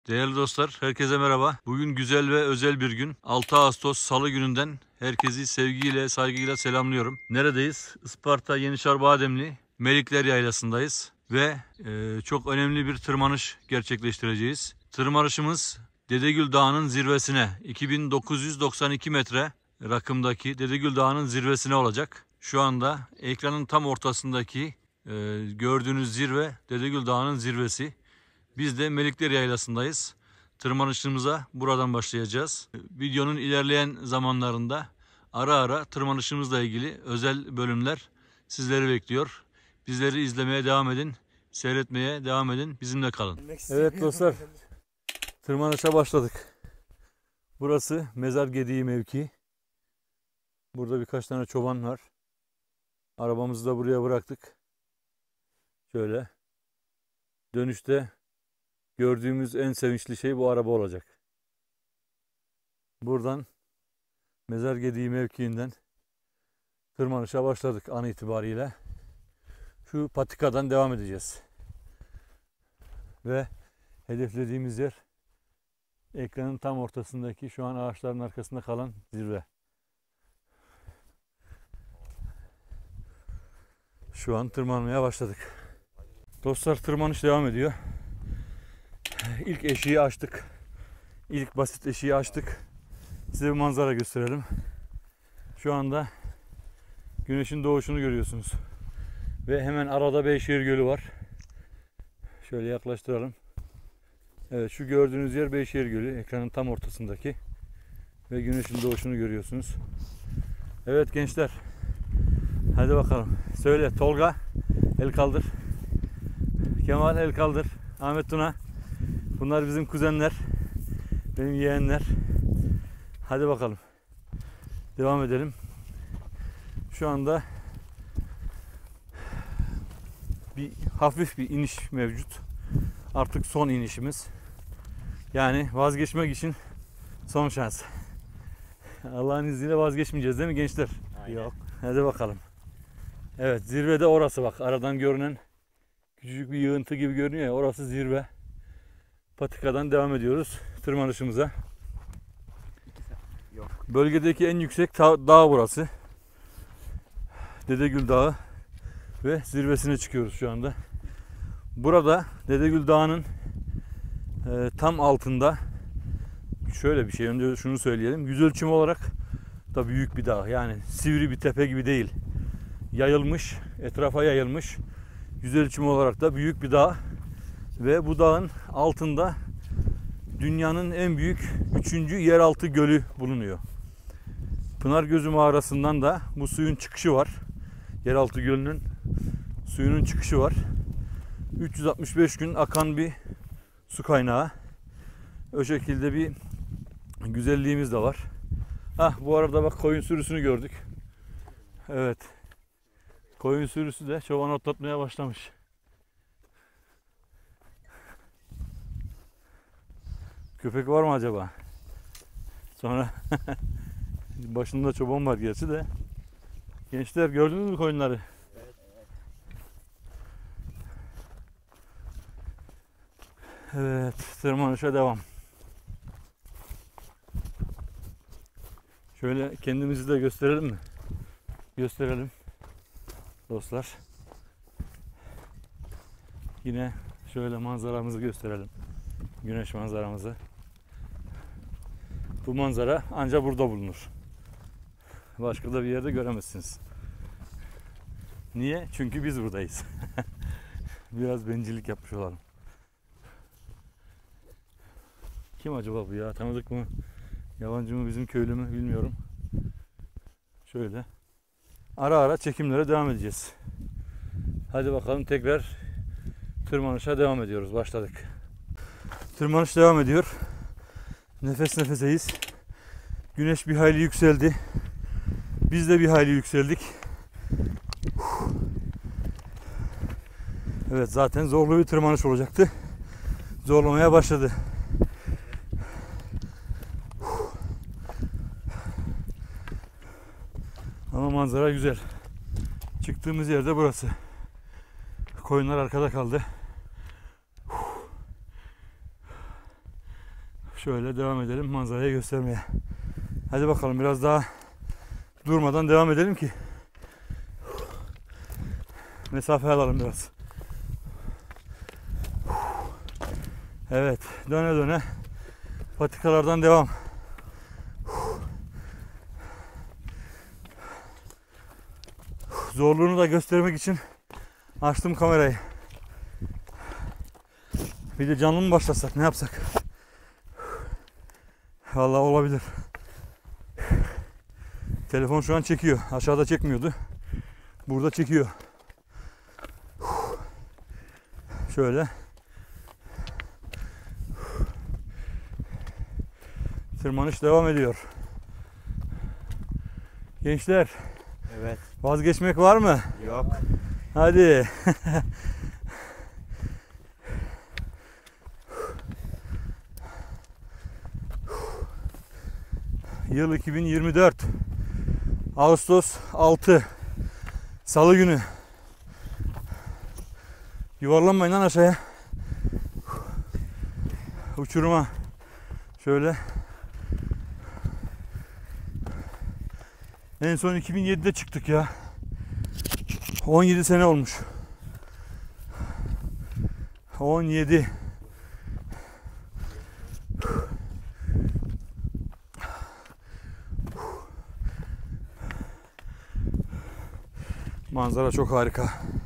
Değerli dostlar, herkese merhaba. Bugün güzel ve özel bir gün. 6 Ağustos Salı gününden herkesi sevgiyle, saygıyla selamlıyorum. Neredeyiz? Isparta Yenişar Bademli Melikler Yaylası'ndayız ve çok önemli bir tırmanış gerçekleştireceğiz. Tırmanışımız Dedegül Dağı'nın zirvesine, 2992 metre rakımdaki Dedegül Dağı'nın zirvesine olacak. Şu anda ekranın tam ortasındaki gördüğünüz zirve Dedegül Dağı'nın zirvesi. Biz de Melikler Yaylası'ndayız. Tırmanışımıza buradan başlayacağız. Videonun ilerleyen zamanlarında ara ara tırmanışımızla ilgili özel bölümler sizleri bekliyor. Bizleri izlemeye devam edin, seyretmeye devam edin, bizimle kalın. Evet dostlar, tırmanışa başladık. Burası Mezar Gediği mevki. Burada birkaç tane çoban var. Arabamızı da buraya bıraktık. Şöyle. Dönüşte gördüğümüz en sevinçli şey bu araba olacak. Buradan Mezar Gediği mevkiinden tırmanışa başladık an itibariyle. Şu patikadan devam edeceğiz. Ve hedeflediğimiz yer ekranın tam ortasındaki şu an ağaçların arkasında kalan zirve. Şu an tırmanmaya başladık. Dostlar, tırmanış devam ediyor. İlk eşiği açtık. İlk basit eşiği açtık. Size bir manzara gösterelim. Şu anda güneşin doğuşunu görüyorsunuz. Ve hemen arada Beyşehir Gölü var. Şöyle yaklaştıralım. Evet, şu gördüğünüz yer Beyşehir Gölü. Ekranın tam ortasındaki. Ve güneşin doğuşunu görüyorsunuz. Evet gençler. Hadi bakalım. Söyle Tolga. El kaldır. Kemal el kaldır. Ahmet Tuna. Bunlar bizim kuzenler. Benim yeğenler. Hadi bakalım. Devam edelim. Şu anda hafif bir iniş mevcut. Artık son inişimiz. Yani vazgeçmek için son şans. Allah'ın izniyle vazgeçmeyeceğiz değil mi gençler? Aynen. Yok. Hadi bakalım. Evet, zirvede orası bak. Aradan görünen küçücük bir yığıntı gibi görünüyor ya. Orası zirve. Patikadan devam ediyoruz tırmanışımıza. Bölgedeki en yüksek dağ burası. Dedegül Dağı ve zirvesine çıkıyoruz şu anda. Burada Dedegül Dağı'nın tam altında şöyle bir şey, önce şunu söyleyelim. Yüz ölçümü olarak da büyük bir dağ. Yani sivri bir tepe gibi değil. Yayılmış, etrafa yayılmış. Yüz ölçümü olarak da büyük bir dağ. Ve bu dağın altında dünyanın en büyük 3. yeraltı gölü bulunuyor. Pınargözü mağarasından da bu suyun çıkışı var. Yeraltı gölünün suyunun çıkışı var. 365 gün akan bir su kaynağı. O şekilde bir güzelliğimiz de var. Bu arada bak, koyun sürüsünü gördük. Evet. Koyun sürüsü de çoban otlatmaya başlamış. Köpek var mı acaba? Sonra başında çoban var gerçi de. Gençler, gördünüz mü koyunları? Evet, tırmanışa devam. Şöyle kendimizi de gösterelim mi? Gösterelim dostlar. Yine şöyle manzaramızı gösterelim. Güneş manzaramızı. Bu manzara ancak burada bulunur. Başka da bir yerde göremezsiniz. Niye? Çünkü biz buradayız. Biraz bencillik yapmış olalım. Kim acaba bu ya? Tanıdık mı? Yabancı mı, bizim köylü mü bilmiyorum. Şöyle. Ara ara çekimlere devam edeceğiz. Hadi bakalım, tekrar tırmanışa devam ediyoruz. Başladık. Tırmanış devam ediyor. Nefes nefeseyiz. Güneş bir hayli yükseldi. Biz de bir hayli yükseldik. Evet, zaten zorlu bir tırmanış olacaktı. Zorlamaya başladı. Ama manzara güzel. Çıktığımız yerde burası. Koyunlar arkada kaldı. Şöyle devam edelim manzarayı göstermeye. Hadi bakalım biraz daha durmadan devam edelim ki mesafe alalım biraz. Evet, döne döne patikalardan devam. Zorluğunu da göstermek için açtım kamerayı. Bir de canlı mı başlasak, ne yapsak? Vallahi olabilir. Telefon şu an çekiyor. Aşağıda çekmiyordu. Burada çekiyor. Şöyle. Tırmanış devam ediyor. Gençler. Evet. Vazgeçmek var mı? Yok. Hadi. Yıl 2024. Ağustos 6. Salı günü. Yuvarlanmayın lan aşağıya. Uçuruma. Şöyle. En son 2007'de çıktık ya. 17 sene olmuş. 17. Manzara çok harika.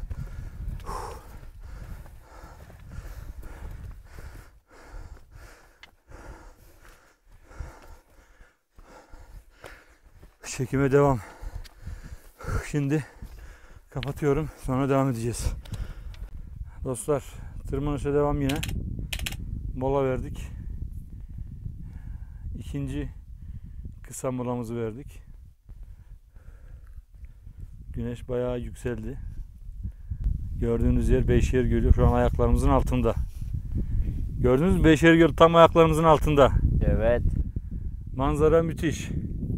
Çekime devam. Şimdi kapatıyorum. Sonra devam edeceğiz. Dostlar, tırmanışa devam yine. Mola verdik. İkinci kısa molamızı verdik. Güneş bayağı yükseldi. Gördüğünüz yer Beyşehir Gölü şu an ayaklarımızın altında. Gördünüz mü? Beyşehir Gölü tam ayaklarımızın altında. Evet. Manzara müthiş.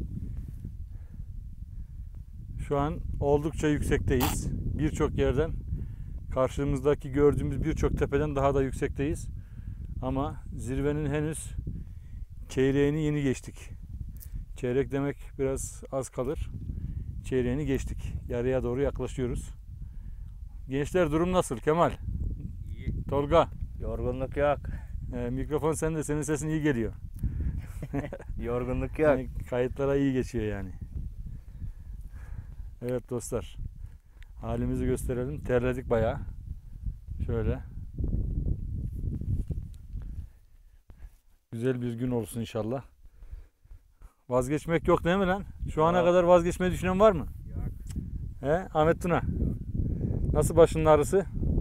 Şu an oldukça yüksekteyiz. Birçok yerden karşımızdaki gördüğümüz birçok tepeden daha da yüksekteyiz. Ama zirvenin henüz çeyreğini yeni geçtik. Çeyrek demek biraz az kalır. Çeyreğini geçtik. Yarıya doğru yaklaşıyoruz. Gençler durum nasıl? Kemal? İyi. Tolga? Yorgunluk yok. Mikrofon sende. Senin sesin iyi geliyor. Yorgunluk yok. Yani kayıtlara iyi geçiyor yani. Evet dostlar. Halimizi gösterelim. Terledik bayağı. Şöyle. Güzel bir gün olsun inşallah. Vazgeçmek yok değil mi lan? Şu ana kadar vazgeçmeyi düşünen var mı? Yok. He? Ahmet Tuna. Nasıl başının ağrısı?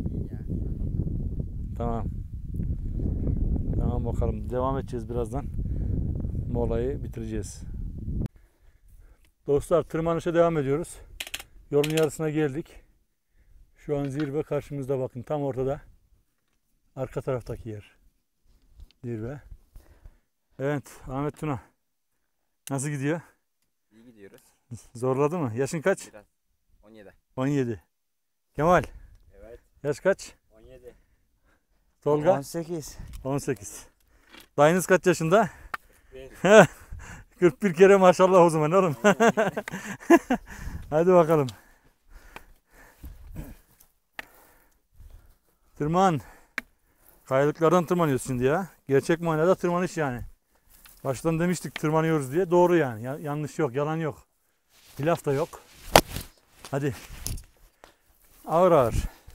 Tamam. Tamam bakalım. Devam edeceğiz birazdan. Molayı bitireceğiz. Dostlar, tırmanışa devam ediyoruz. Yolun yarısına geldik. Şu an zirve karşımızda, bakın tam ortada. Arka taraftaki yer. Zirve. Evet Ahmet Tuna. Nasıl gidiyor? İyi gidiyoruz. Zorladı mı? Yaşın kaç? Biraz. 17. 17. Kemal. Evet. Yaş kaç? 17. Tolga? 18. 18. Dayınız kaç yaşında? 41 kere maşallah o zaman oğlum. Hadi bakalım. Tırman. Kayalıklardan tırmanıyoruz şimdi ya. Gerçek manada tırmanış yani. Baştan demiştik tırmanıyoruz diye. Doğru yani. Yanlış yok, yalan yok. Hilaf da yok. Hadi. Ağır ağır.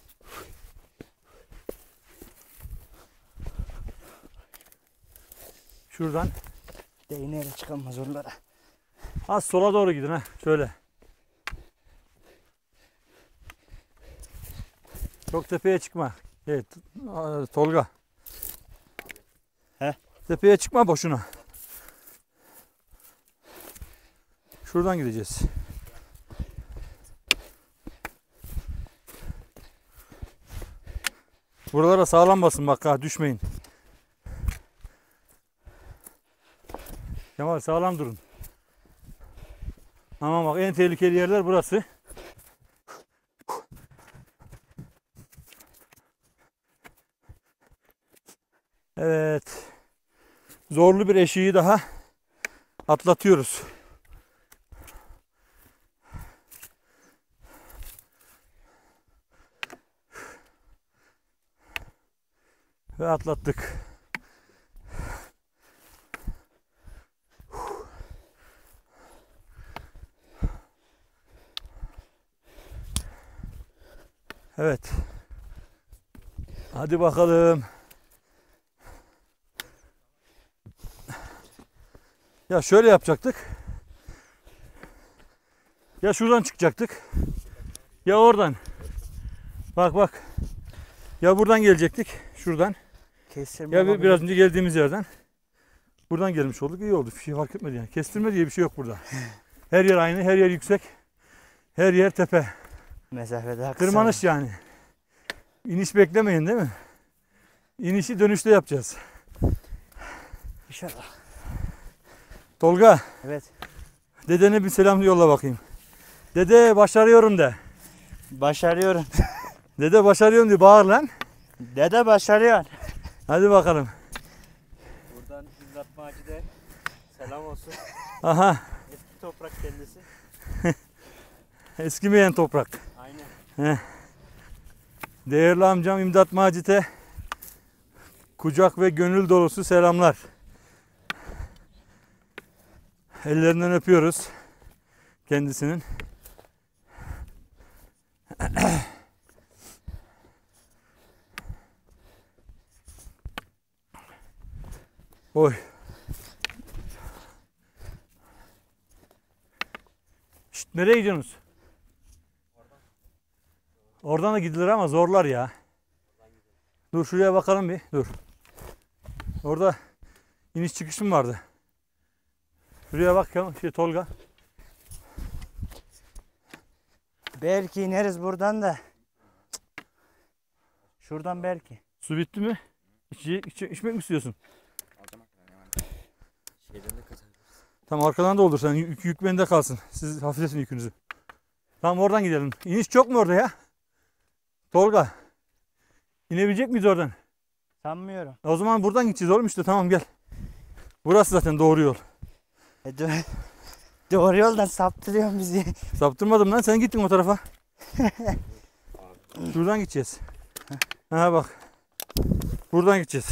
Şuradan. Değneğe çıkamaz oralara. Az sola doğru gidin ha. Şöyle. Çok tepeye çıkma. Evet. Tolga. He? Tepeye çıkma boşuna. Şuradan gideceğiz. Buralara sağlam basın bak ha, düşmeyin. Kemal sağlam durun. Ama bak en tehlikeli yerler burası. Evet. zorlu bir eşiği daha atlatıyoruz. Ve atlattık. Evet. Hadi bakalım. Ya şöyle yapacaktık. Ya şuradan çıkacaktık. Ya oradan. Bak bak. Ya buradan gelecektik. Şuradan. Kestirme Ya olabilir. biraz önce geldiğimiz yerden. Buradan gelmiş olduk. İyi oldu. Bir şey fark etmedi yani. Kestirme diye bir şey yok burada. Her yer aynı. Her yer yüksek. Her yer tepe. Mesafe daha kısa. Tırmanış yani. İniş beklemeyin değil mi? İnişi dönüşte yapacağız. İnşallah. Tolga, Evet. dedene bir selam yolla bakayım. Dede başarıyorum de. Başarıyorum. Dede başarıyorum diye bağır lan. Dede başarıyor. Hadi bakalım. Buradan İmdat Maci'de selam olsun. Aha, Eski toprak kendisi. eskimeyen toprak. Aynen. Değerli amcam İmdat Macit'e kucak ve gönül dolusu selamlar. Ellerinden öpüyoruz kendisinin. Oy. Şşt, nereye gidiyorsunuz? Oradan da gidilir ama zorlar ya. Dur şuraya bakalım bir. Dur. Orada iniş çıkış mı vardı? Şuraya bak ya Tolga. Belki ineriz buradan da. Şuradan belki. Su bitti mi? İçmek mi istiyorsun? Şeyden de kaçarız. Tamam arkadan da olur. Sen yük bende kalsın. Siz hafifletin yükünüzü. Tamam oradan gidelim. İniş çok mu orada ya? Tolga. İnebilecek miyiz oradan? Sanmıyorum. O zaman buradan gideceğiz oğlum işte tamam gel. Burası zaten doğru yol. Doğru yoldan saptırıyorsun bizi. Saptırmadım lan sen gittin o tarafa. Şuradan gideceğiz. Ha bak. Buradan gideceğiz.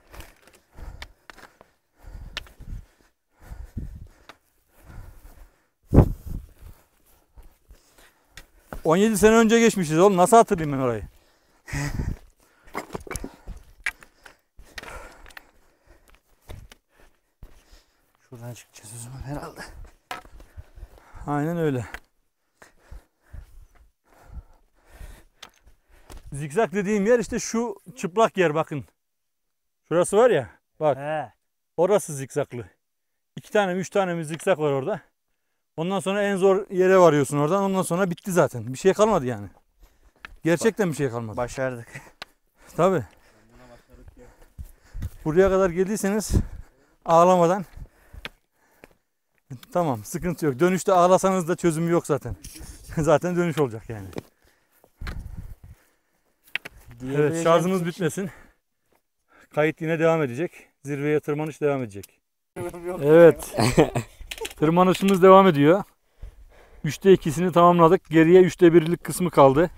...17 sene önce geçmişiz oğlum. Nasıl hatırlayayım ben orayı? Şuradan çıkacağız o zaman herhalde. Aynen öyle. Zikzak dediğim yer işte şu çıplak yer bakın. Şurası var ya. Bak He. orası zikzaklı. 2 tane mi 3 tane mi zikzak var orada. Ondan sonra en zor yere varıyorsun oradan. Ondan sonra bitti zaten. Bir şey kalmadı yani. Gerçekten bir şey kalmadı. Başardık. Tabii. Buraya kadar geldiyseniz ağlamadan tamam sıkıntı yok. Dönüşte ağlasanız da çözümü yok zaten. Zaten dönüş olacak yani. Evet şarjımız bitmesin. Kayıt yine devam edecek. Zirveye tırmanış devam edecek. Evet. Tırmanışımız devam ediyor. 3'te 2'sini tamamladık. Geriye 3'te 1'lik kısmı kaldı.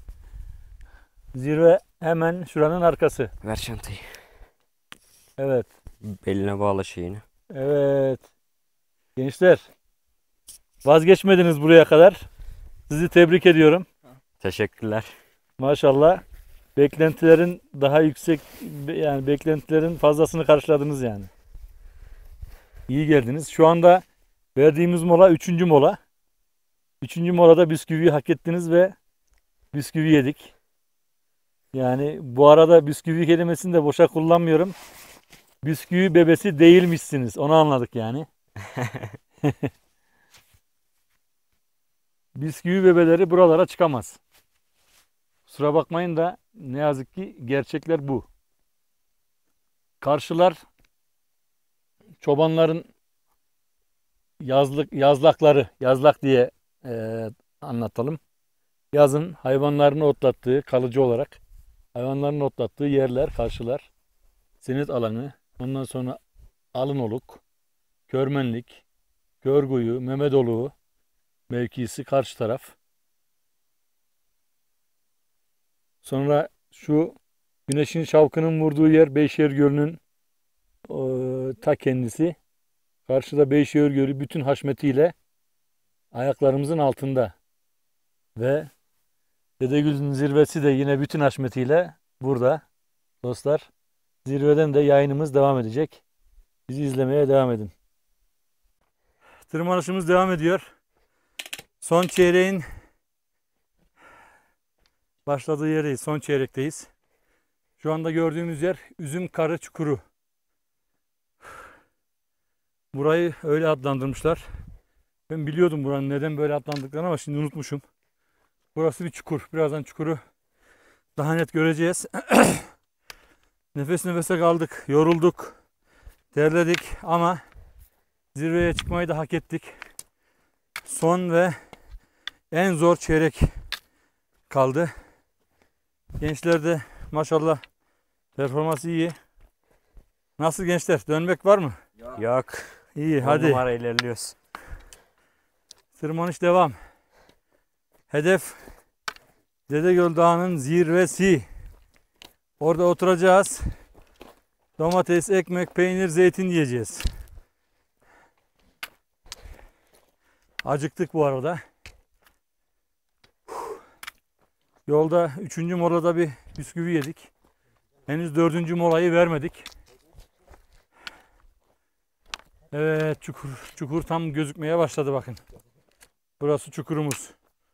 Zirve hemen şuranın arkası. Ver çantayı. Evet. Beline bağla şeyini. Evet. Gençler. Vazgeçmediniz buraya kadar. Sizi tebrik ediyorum. Teşekkürler. Maşallah. Beklentilerin daha yüksek yani beklentilerin fazlasını karşıladınız yani. İyi geldiniz. Şu anda verdiğimiz mola 3. mola. 3. molada bisküviyi hak ettiniz ve bisküvi yedik. Yani bu arada bisküvi kelimesini de boşa kullanmıyorum. Bisküvi bebesi değilmişsiniz. Onu anladık yani. Bisküvi bebeleri buralara çıkamaz. Kusura bakmayın da ne yazık ki gerçekler bu. Karşılar çobanların yazlak diye anlatalım. Yazın hayvanlarını otlattığı, kalıcı olarak hayvanlarını otlattığı yerler, karşılar. Senet alanı, ondan sonra Alınoluk, Körmenlik, Görguyu, Mehmetoluğu mevkisi karşı taraf. Sonra şu güneşin şavkının vurduğu yer Beyşehir Gölü'nün ta kendisi. Karşıda Beyşehir Gölü bütün haşmetiyle ayaklarımızın altında. Ve Dedegül'ün zirvesi de yine bütün haşmetiyle burada. Dostlar, zirveden de yayınımız devam edecek. Bizi izlemeye devam edin. Tırmanışımız devam ediyor. Son çeyreğin başladığı yerdeyiz. Son çeyrekteyiz. Şu anda gördüğümüz yer Üzüm Karı Çukuru. Burayı öyle adlandırmışlar. Ben biliyordum buranın neden böyle adlandırdıklarını ama şimdi unutmuşum. Burası bir çukur. Birazdan çukuru daha net göreceğiz. Nefes nefese kaldık. Yorulduk. Terledik ama zirveye çıkmayı da hak ettik. Son ve en zor çeyrek kaldı. Gençler de maşallah performansı iyi. Nasıl gençler? Dönmek var mı? Yok. İyi, On hadi. numara ilerliyoruz. Tırmanış devam. Hedef Dedegöl Dağı'nın zirvesi. Orada oturacağız. Domates, ekmek, peynir, zeytin yiyeceğiz. Acıktık bu arada. Yolda 3. molada bir bisküvi yedik. Henüz 4. molayı vermedik. Evet, çukur tam gözükmeye başladı bakın. Burası çukurumuz.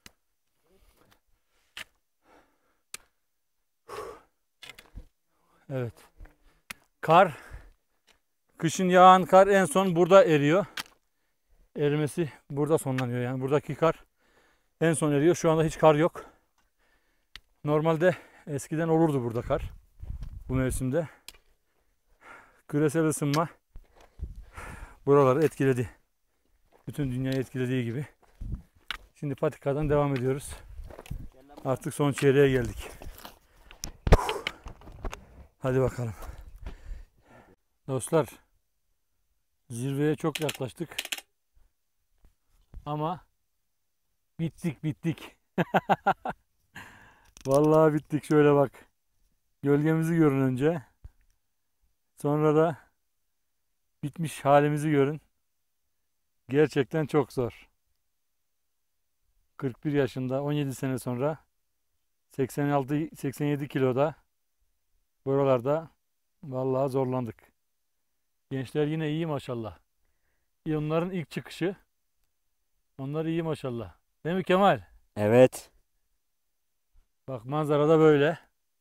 Evet. Kar, kışın yağan kar en son burada eriyor. Erimesi burada sonlanıyor yani. Buradaki kar en son eriyor. Şu anda hiç kar yok. Normalde eskiden olurdu burada kar. Bu mevsimde. Küresel ısınma buraları etkiledi. Bütün dünyayı etkilediği gibi. Şimdi patikadan devam ediyoruz. Artık son çeyreğe geldik. Hadi bakalım. Dostlar, zirveye çok yaklaştık. Ama bittik. Vallahi bittik. Şöyle bak. Gölgemizi görün önce. Sonra da bitmiş halimizi görün. Gerçekten çok zor. 41 yaşında 17 sene sonra 86-87 kiloda buralarda vallahi zorlandık. Gençler yine iyi maşallah. Onların ilk çıkışı. Onlar iyi maşallah. Değil mi Kemal? Evet. Bak manzara da böyle.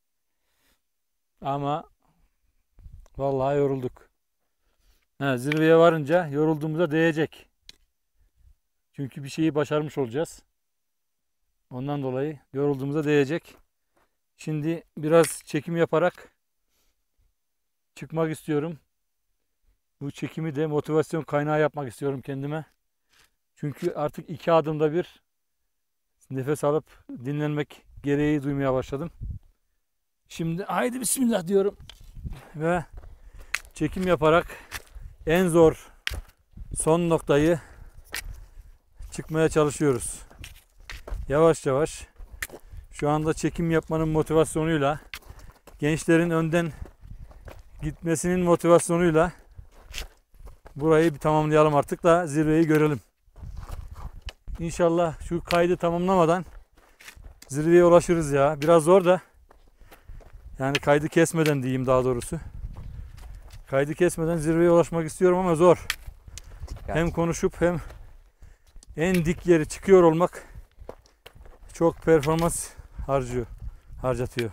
Ama vallahi yorulduk. Zirveye varınca yorulduğumuza değecek. Çünkü bir şeyi başarmış olacağız. Ondan dolayı yorulduğumuza değecek. Şimdi biraz çekim yaparak çıkmak istiyorum. Bu çekimi de motivasyon kaynağı yapmak istiyorum kendime. Çünkü artık 2 adımda bir nefes alıp dinlenmek gereği duymaya başladım. Şimdi haydi bismillah diyorum. Ve çekim yaparak en zor son noktayı çıkmaya çalışıyoruz. Yavaş yavaş. Şu anda çekim yapmanın motivasyonuyla, gençlerin önden gitmesinin motivasyonuyla burayı bir tamamlayalım artık da zirveyi görelim. İnşallah şu kaydı tamamlamadan zirveye ulaşırız ya. Biraz zor da. Yani kaydı kesmeden diyeyim daha doğrusu. Kaydı kesmeden zirveye ulaşmak istiyorum ama zor. Dikkat. Hem konuşup hem en dik yeri çıkıyor olmak çok performans harcatıyor.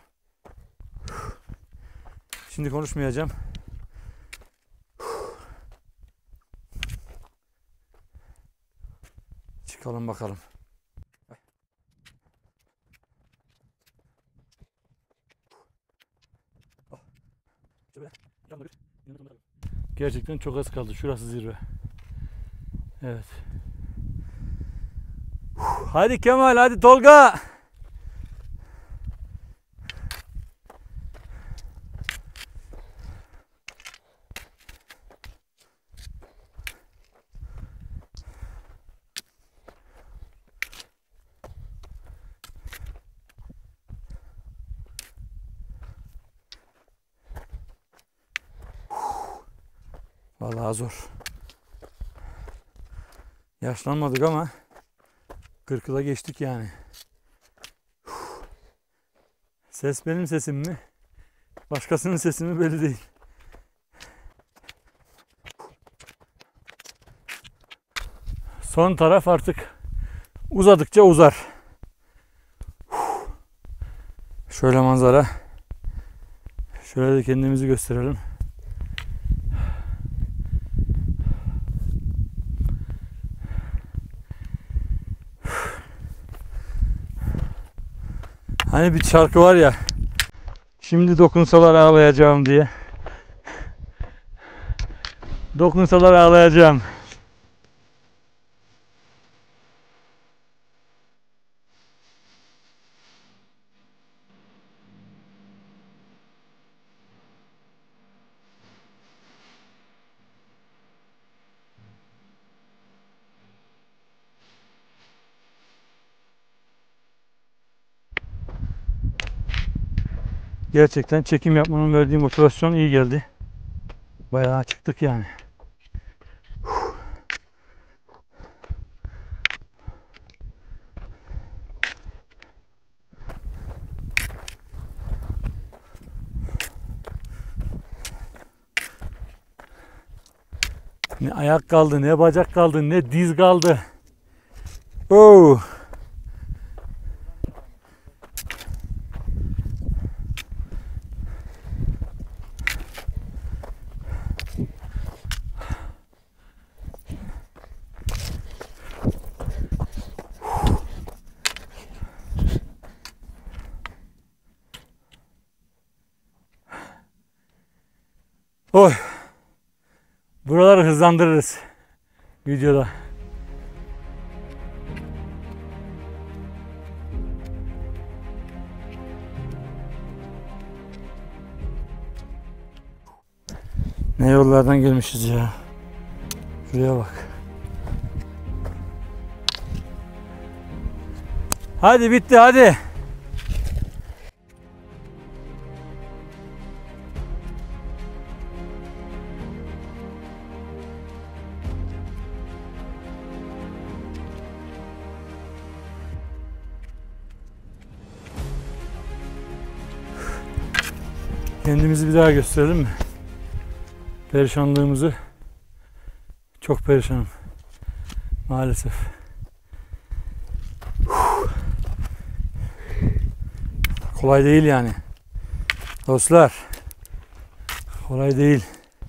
Şimdi konuşmayacağım. Çıkalım bakalım. Gerçekten çok az kaldı. Şurası zirve. Evet. Hadi Kemal, hadi Tolga. Vallahi zor. Yaşlanmadık ama 40'ı da geçtik yani. Ses benim sesim mi? Başkasının sesi mi belli değil. Son taraf artık uzadıkça uzar. Şöyle manzara. Şöyle de kendimizi gösterelim. Hani bir şarkı var ya. Şimdi dokunsalar ağlayacağım diye. Dokunsalar ağlayacağım. Gerçekten çekim yapmanın verdiği motivasyon iyi geldi. Bayağı çıktık yani. Ne ayak kaldı, ne bacak kaldı, ne diz kaldı. Oo. Oy. Buraları hızlandırırız videoda. Ne yollardan gelmişiz ya. Şuraya bak. Hadi bitti hadi. Kendimizi bir daha gösterelim mi? Perişanlığımızı. Çok perişanım. Maalesef. Kolay değil yani. Dostlar. Kolay değil.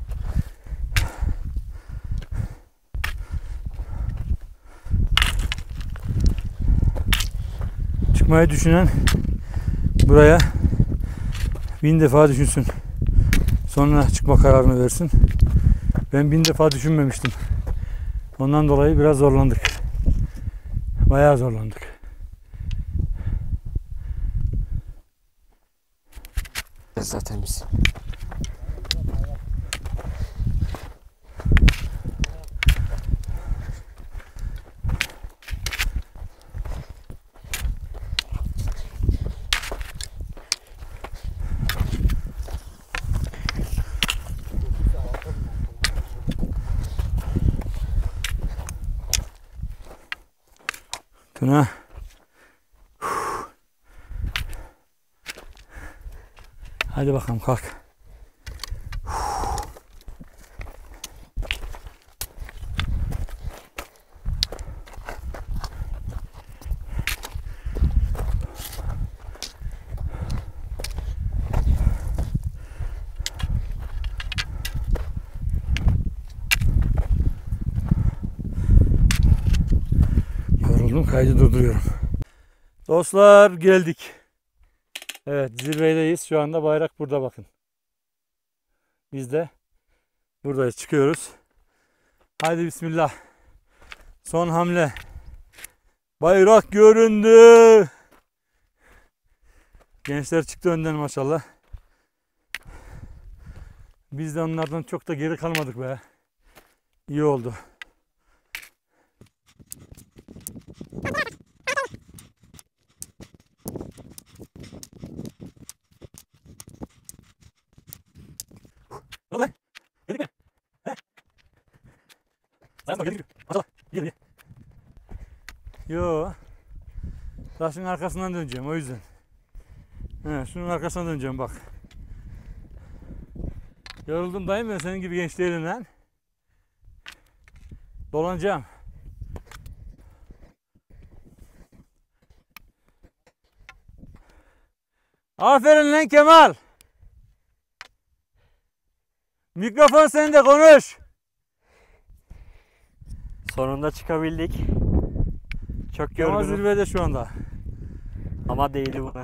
Çıkmayı düşünen buraya 1000 defa düşünsün. Sonra çıkma kararını versin. Ben 1000 defa düşünmemiştim. Ondan dolayı biraz zorlandık. Bayağı zorlandık. Zaten biz. Tuna. Hadi bakalım kalk. Yoruldum, kaydı durduruyorum. Dostlar geldik. Evet, zirvedeyiz. Şu anda bayrak burada bakın. Biz de buradayız. Çıkıyoruz. Haydi bismillah. Son hamle. Bayrak göründü. Gençler çıktı önden maşallah. Biz de onlardan çok da geri kalmadık be. İyi oldu. Yo. Taşın arkasından döneceğim o yüzden. He, şunun arkasından döneceğim bak. Yoruldum dayım, ben senin gibi genç değilim lan. Dolanacağım. Aferin lan Kemal. Mikrofon sende, konuş. Sonunda çıkabildik. Çok Kemal yorgunum zirvede şu anda. ama değdi buna.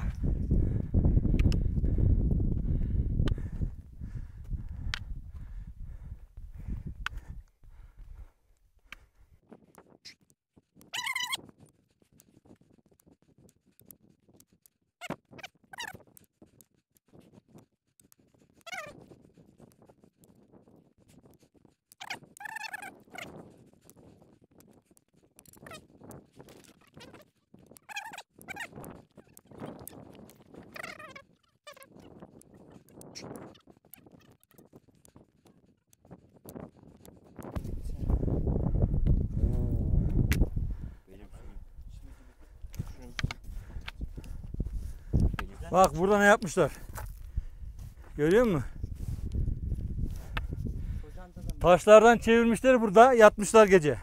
Bak burada ne yapmışlar. Görüyor musun? Taşlardan çevirmişler, burada yatmışlar gece.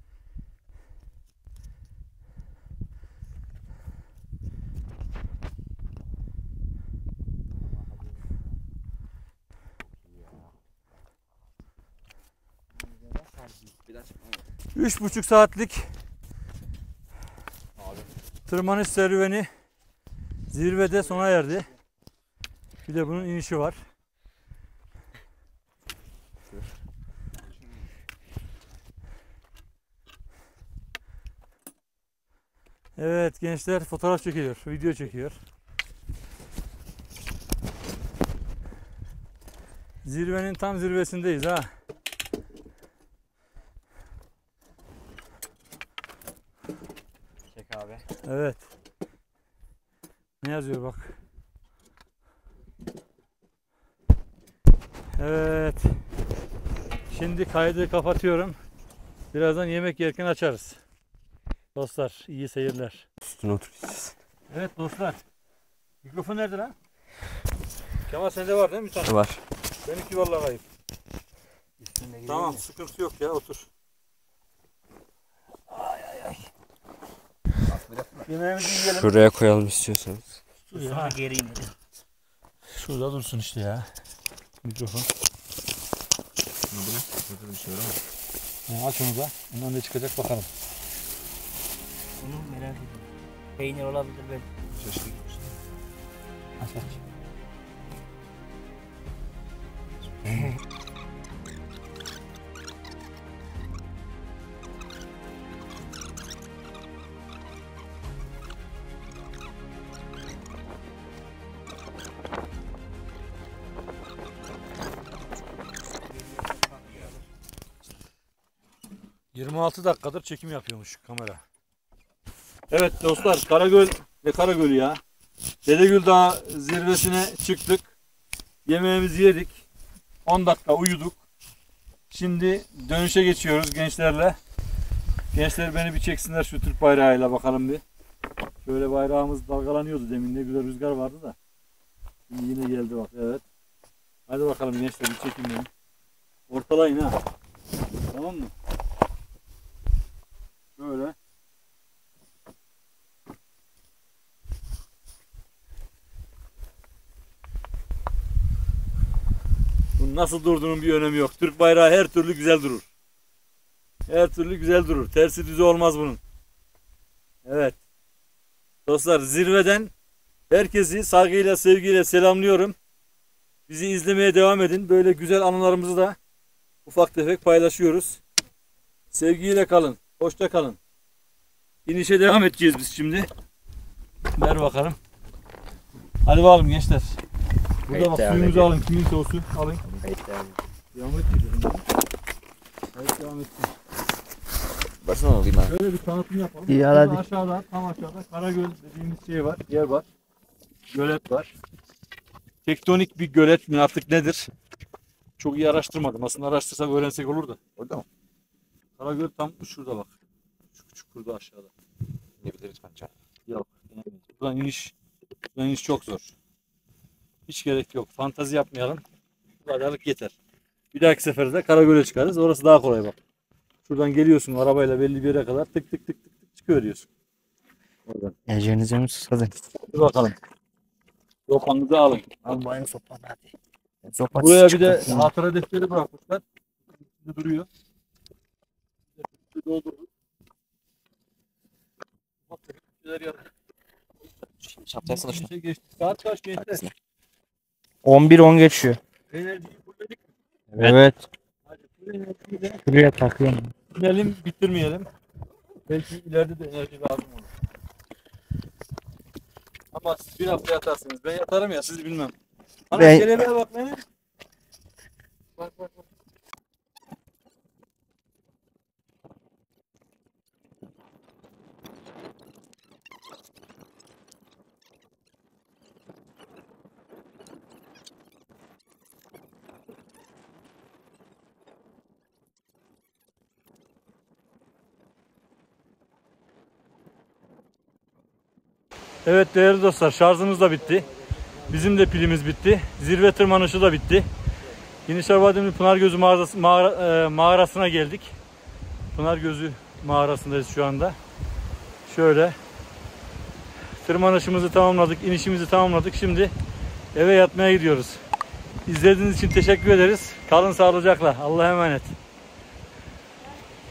Üç buçuk saatlik tırmanış serüveni zirvede sona erdi. Bir de bunun inişi var. Evet gençler fotoğraf çekiyor, video çekiyor. Zirvenin tam zirvesindeyiz ha. Çek abi. Evet. Ne yazıyor bak. Evet. Şimdi kaydı kapatıyorum. Birazdan yemek yerken açarız. Dostlar iyi seyirler. Üstüne oturacağız. Evet dostlar. Mikrofon nerede lan? Kemal sende var değil mi bir tane? Var. Benimki vallahi kayıp. Üstünde Tamam sıkıntı yok ya, otur. Yemeğimizi yiyelim. Şuraya koyalım istiyorsanız. Sonra geri indir. Şurada dursun işte ya. Mikrofon. Burada bir şey var ama. Aç onu da. Ondan ne çıkacak bakalım. Onu merak ediyorum. Peynir olabilir belki. Şaşırtıcı. Aç aç. ...26 dakikadır çekim yapıyormuş kamera. Evet dostlar, Karagöl ve Karagölü ya. Dedegül Dağı zirvesine çıktık. Yemeğimizi yedik. 10 dakika uyuduk. Şimdi dönüşe geçiyoruz gençlerle. Gençler beni bir çeksinler şu Türk bayrağıyla bakalım bir. Şöyle bayrağımız dalgalanıyordu demin, ne güzel rüzgar vardı da. Şimdi yine geldi bak, evet. Hadi bakalım gençler, bir çekin beni. Ortalayın ha. Tamam mı? Böyle. Bunun nasıl durduğunun bir önemi yok. Türk bayrağı her türlü güzel durur. Her türlü güzel durur. Tersi düzü olmaz bunun. Evet. Dostlar zirveden herkesi saygıyla, sevgiyle selamlıyorum. Bizi izlemeye devam edin. Böyle güzel anılarımızı da ufak tefek paylaşıyoruz. Sevgiyle kalın. Hoşça kalın. İnişe devam edeceğiz biz şimdi. Ver bakalım. Hadi bakalım gençler. Burada bak, devam suyumuzu edelim. alın. Kiminse o su. Alın. Devam edeceğiz. Evet, devam edeceğiz. Baksana alayım abi. Şöyle bir tanıtım yapalım. İyi, Burada hadi. aşağıda, tam aşağıda Karagöl dediğimiz şey var, yer var. Gölet var. Tektonik bir gölet mi artık nedir? Çok iyi araştırmadım. Aslında araştırsak öğrensek olur da. Orada mı? Karagöl tam şurada bak. Şu küçük kurdu aşağıda. İnebiliriz bence. Yok. Buradan iniş çok zor. Hiç gerek yok. Fantazi yapmayalım. Bu kadarlık yeter. Bir dahaki seferde de Karagöl'e çıkarız. Orası daha kolay bak. Şuradan geliyorsun arabayla belli bir yere kadar tık tık tık tık tık çıkıveriyorsun. Oradan. Eceğinize mi susadın? Hadi bakalım. Sopanızı alın. Al bayım sopanı hadi. Sopa Buraya bir çıktı. de hatıra defteri bırakmışlar. Şimdi duruyor. Doldurduk. Bak, bir şeyler yap. Şimdi şaptaysana şunu. Bir şey geçti. Saat kaç geçti? Arkasına. 11-10 geçiyor. Enerjiyi fulledik. Evet. Hadi bu enerjiyi de Şuraya takıyorum. bitirelim, bitirmeyelim. Belki ileride de enerji lazım olur. Ama siz bir hafta yatarsınız. Ben yatarım ya, siz bilmem. Ana Ben- kelebeğe bak ne? Bak bak bak. Evet değerli dostlar, şarjımız da bitti. Bizim de pilimiz bitti. Zirve tırmanışı da bitti. Yenişehir Bademli Pınargözü mağarasına geldik. Pınargözü mağarasındayız şu anda. Şöyle tırmanışımızı tamamladık, inişimizi tamamladık. Şimdi eve yatmaya gidiyoruz. İzlediğiniz için teşekkür ederiz. Kalın sağlıcakla. Allah'a emanet.